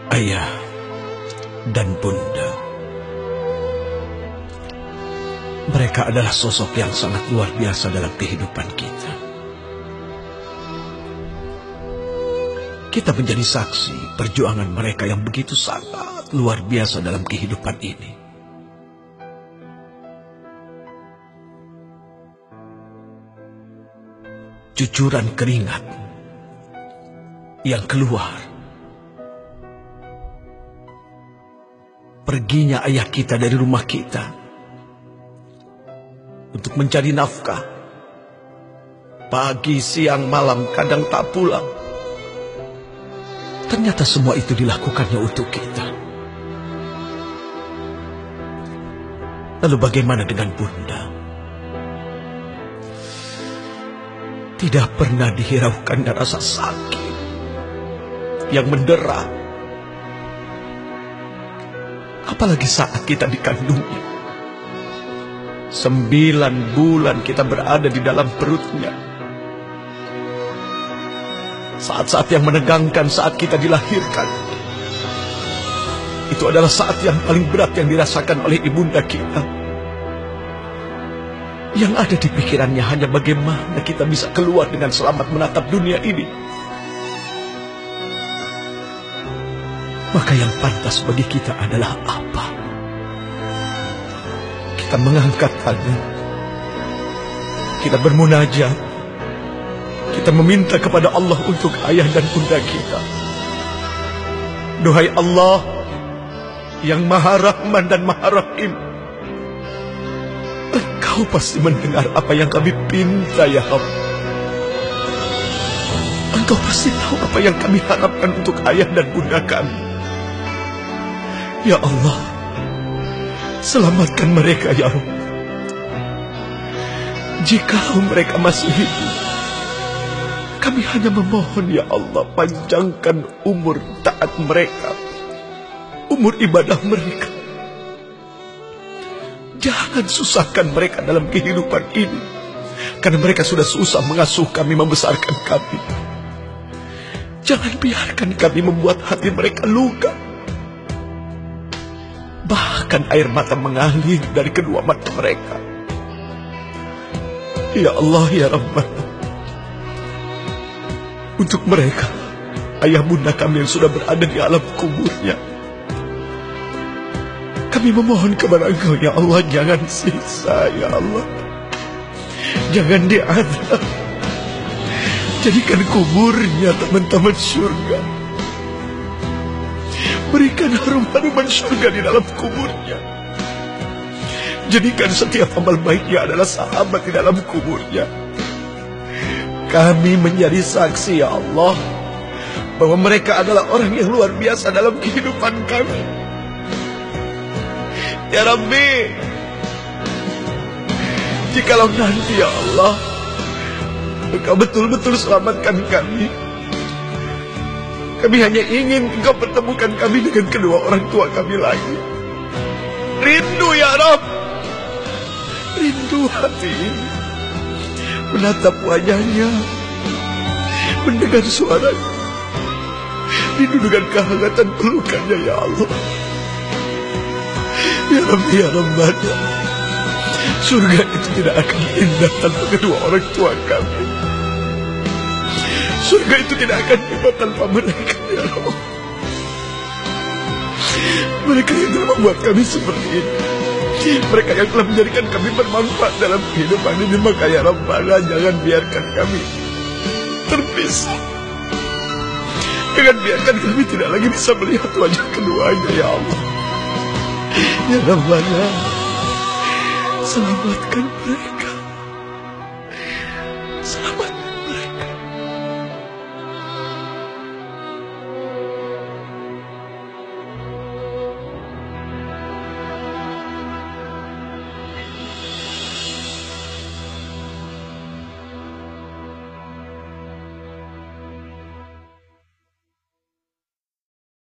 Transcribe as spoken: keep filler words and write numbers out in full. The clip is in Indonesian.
Ayah dan bunda, mereka adalah sosok yang sangat luar biasa dalam kehidupan kita. Kita menjadi saksi perjuangan mereka yang begitu sangat luar biasa dalam kehidupan ini. Cucuran keringat yang keluar, perginya ayah kita dari rumah kita untuk mencari nafkah, pagi, siang, malam, kadang tak pulang. Ternyata semua itu dilakukannya untuk kita. Lalu bagaimana dengan bunda? Tidak pernah dihiraukannya rasa sakit yang mendera, apalagi saat kita dikandungnya. Sembilan bulan kita berada di dalam perutnya. Saat-saat yang menegangkan saat kita dilahirkan, itu adalah saat yang paling berat yang dirasakan oleh ibunda kita. Yang ada di pikirannya hanya bagaimana kita bisa keluar dengan selamat menatap dunia ini. Maka yang pantas bagi kita adalah apa? Kita mengangkat tangan, kita bermunajat, kita meminta kepada Allah untuk ayah dan bunda kita. Duhai Allah yang Maha Rahman dan Maha Rahim, Engkau pasti mendengar apa yang kami pinta, ya Allah. Engkau pasti tahu apa yang kami harapkan untuk ayah dan bunda kami. Ya Allah, selamatkan mereka, ya Allah. Jikalau mereka masih hidup, kami hanya memohon, ya Allah, panjangkan umur taat mereka, umur ibadah mereka. Jangan susahkan mereka dalam kehidupan ini, karena mereka sudah susah mengasuh kami, membesarkan kami. Jangan biarkan kami membuat hati mereka luka. Bahkan air mata mengalir dari kedua mata mereka. Ya Allah, ya Rabbana, untuk mereka, ayah bunda kami yang sudah berada di alam kuburnya, kami memohon kepada Engkau, ya Allah, jangan siksa, ya Allah. Jangan diadab. Jadikan kuburnya teman-teman surga. Berikan harum-haruman surga di dalam kuburnya. Jadikan setiap amal baiknya adalah sahabat di dalam kuburnya. Kami menjadi saksi, ya Allah, bahwa mereka adalah orang yang luar biasa dalam kehidupan kami. Ya Rabbi, jikalau nanti, ya Allah, Engkau betul-betul selamatkan kami, kami hanya ingin Engkau pertemukan kami dengan kedua orang tua kami lagi. Rindu, ya Rabb, rindu hati ini menatap wajahnya, mendengar suaranya, rindu dengan kehangatan pelukannya, ya Allah. Ya Rabbi, ya Rabbana, surga itu tidak akan indah tanpa kedua orang tua kami. Surga itu tidak akan hebat tanpa mereka, ya Allah. Mereka yang telah membuat kami seperti ini, mereka yang telah menjadikan kami bermanfaat dalam kehidupan ini. Maka ya Rabbana, jangan biarkan kami terpisah. Jangan biarkan kami tidak lagi bisa melihat wajah keduanya, ya Allah. Ya Rabbana, selamatkan mereka.